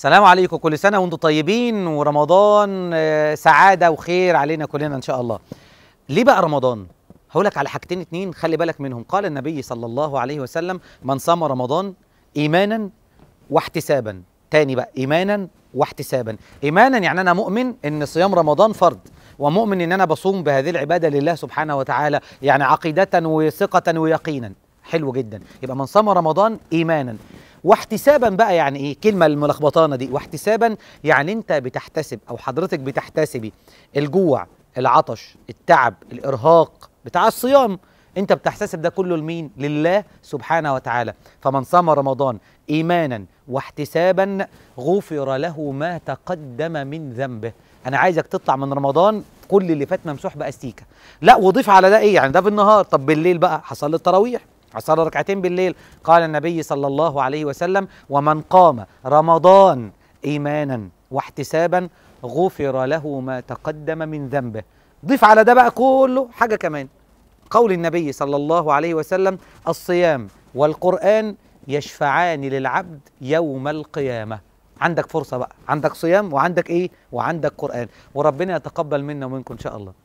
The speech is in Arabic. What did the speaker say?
السلام عليكم، كل سنة وانتم طيبين، ورمضان سعادة وخير علينا كلنا إن شاء الله. ليه بقى رمضان؟ هقولك على حاجتين اتنين خلي بالك منهم. قال النبي صلى الله عليه وسلم: من صام رمضان إيمانا واحتسابا. تاني بقى، إيمانا واحتسابا. إيمانا يعني أنا مؤمن إن صيام رمضان فرض، ومؤمن إن أنا بصوم بهذه العبادة لله سبحانه وتعالى، يعني عقيدة وثقة ويقينا. حلو جدا. يبقى من صام رمضان إيمانا واحتسابا. بقى يعني ايه كلمه الملخبطانه دي؟ واحتسابا يعني انت بتحتسب، او حضرتك بتحتسبي الجوع، العطش، التعب، الارهاق بتاع الصيام. انت بتحتسب ده كله لمين؟ لله سبحانه وتعالى. فمن صام رمضان ايمانا واحتسابا غفر له ما تقدم من ذنبه. انا عايزك تطلع من رمضان كل اللي فات ممسوح باستيكه. لا، وضيف على ده ايه؟ يعني ده بالنهار. طب بالليل بقى حصل التراويح، صلى ركعتين بالليل. قال النبي صلى الله عليه وسلم: ومن قام رمضان إيمانا واحتسابا غفر له ما تقدم من ذنبه. ضيف على ده بقى كله حاجة كمان. قول النبي صلى الله عليه وسلم: الصيام والقرآن يشفعان للعبد يوم القيامة. عندك فرصة بقى، عندك صيام وعندك ايه؟ وعندك قرآن. وربنا يتقبل منا ومنكم إن شاء الله.